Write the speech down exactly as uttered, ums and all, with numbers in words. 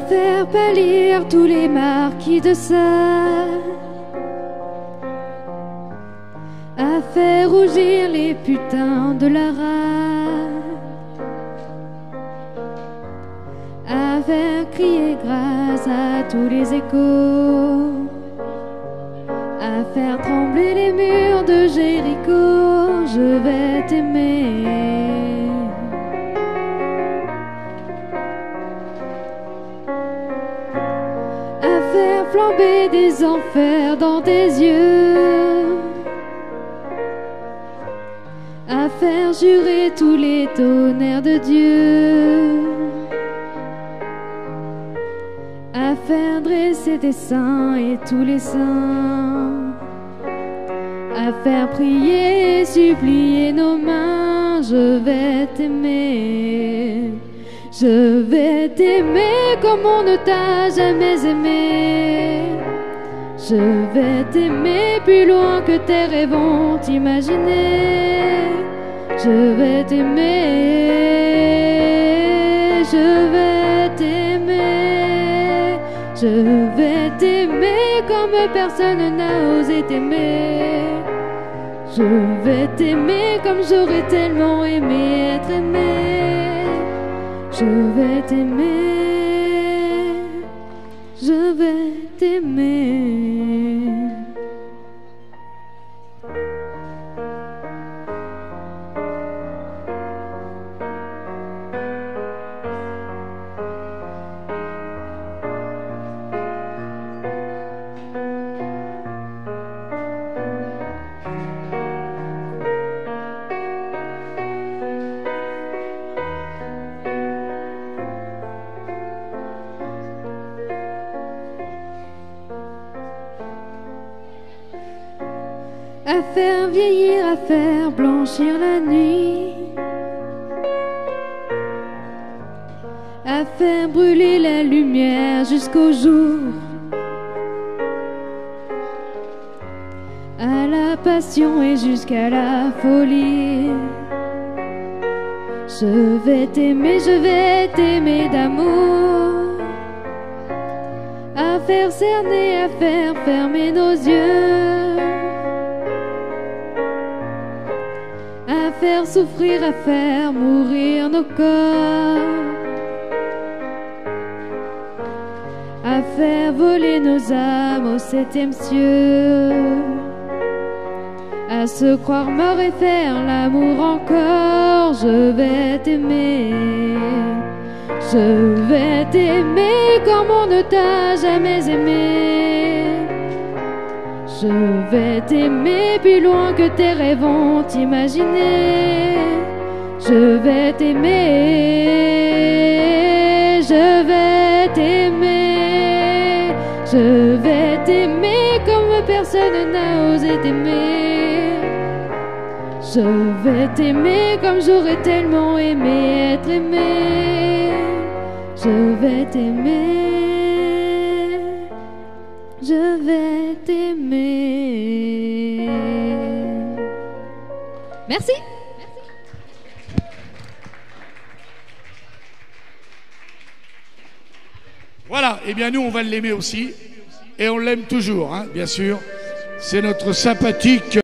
faire pâlir tous les marquis de Sade, à faire rougir les putains de la rade, à faire crier grâce à tous les échos, à faire trembler les murs de Jéricho. Je vais t'aimer. À faire flamber des enfers dans tes yeux, à faire jurer tous les tonnerres de Dieu, à faire dresser tes seins et tous les saints, à faire prier et supplier nos mains. Je vais t'aimer, je vais t'aimer comme on ne t'a jamais aimé. Je vais t'aimer plus loin que tes rêves ont imaginé. Je vais t'aimer, je vais t'aimer, je vais t'aimer comme personne n'a osé t'aimer. Je vais t'aimer comme j'aurais tellement aimé être aimé. Je vais t'aimer, je vais t'aimer. À faire vieillir, à faire blanchir la nuit, à faire brûler la lumière jusqu'au jour, à la passion et jusqu'à la folie. Je vais t'aimer, je vais t'aimer d'amour, à faire cerner, à faire fermer nos yeux, à faire souffrir, à faire mourir nos corps, à faire voler nos âmes au septième cieux, à se croire mort et faire l'amour encore. Je vais t'aimer, je vais t'aimer comme on ne t'a jamais aimé. Je vais t'aimer plus loin que tes rêves ont imaginé. Je vais t'aimer, je vais t'aimer, je vais t'aimer comme personne n'a osé t'aimer. Je vais t'aimer comme j'aurais tellement aimé être aimé. Je vais t'aimer, je vais t'aimer. Merci. Voilà, et eh bien nous on va l'aimer aussi, et on l'aime toujours, hein, bien sûr. C'est notre sympathique